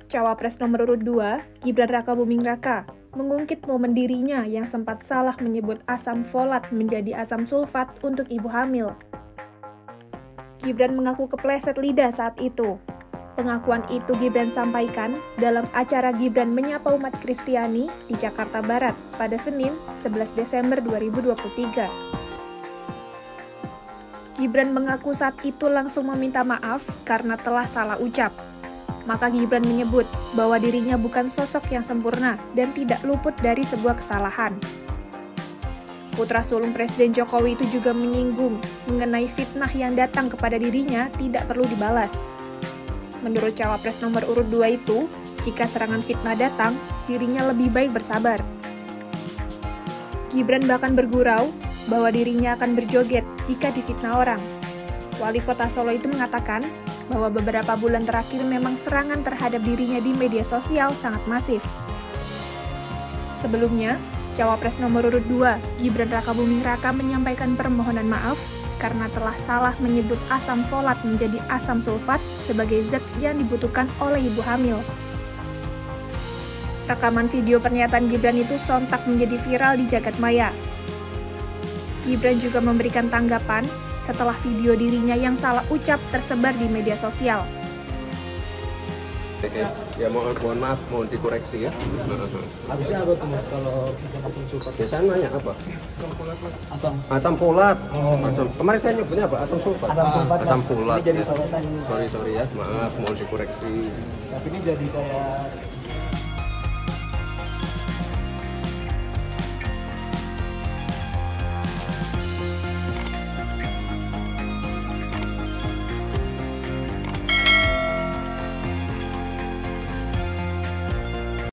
Cawapres nomor urut 2, Gibran Rakabuming Raka, mengungkit momen dirinya yang sempat salah menyebut asam folat menjadi asam sulfat untuk ibu hamil. Gibran mengaku kepleset lidah saat itu. Pengakuan itu Gibran sampaikan dalam acara Gibran Menyapa Umat Kristiani di Jakarta Barat pada Senin, 11 Desember 2023. Gibran mengaku saat itu langsung meminta maaf karena telah salah ucap. Maka Gibran menyebut bahwa dirinya bukan sosok yang sempurna dan tidak luput dari sebuah kesalahan. Putra sulung Presiden Jokowi itu juga menyinggung mengenai fitnah yang datang kepada dirinya tidak perlu dibalas. Menurut Cawapres nomor urut 2 itu, jika serangan fitnah datang, dirinya lebih baik bersabar. Gibran bahkan bergurau bahwa dirinya akan berjoget jika difitnah orang. Wali Kota Solo itu mengatakan bahwa beberapa bulan terakhir memang serangan terhadap dirinya di media sosial sangat masif. Sebelumnya, Cawapres nomor urut 2, Gibran Rakabuming Raka menyampaikan permohonan maaf karena telah salah menyebut asam folat menjadi asam sulfat sebagai zat yang dibutuhkan oleh ibu hamil. Rekaman video pernyataan Gibran itu sontak menjadi viral di jagat maya. Gibran juga memberikan tanggapan setelah video dirinya yang salah ucap tersebar di media sosial. Ya mohon maaf, mohon dikoreksi ya. Habisnya apa tuh mas kalau asam sulfat? Biasanya nanya apa? Asam folat. Kemarin saya nyebutnya apa? Asam sulfat. Asam folat. Ini jadi sorotan. Sorry ya, maaf, mohon dikoreksi. Tapi ini jadi kayak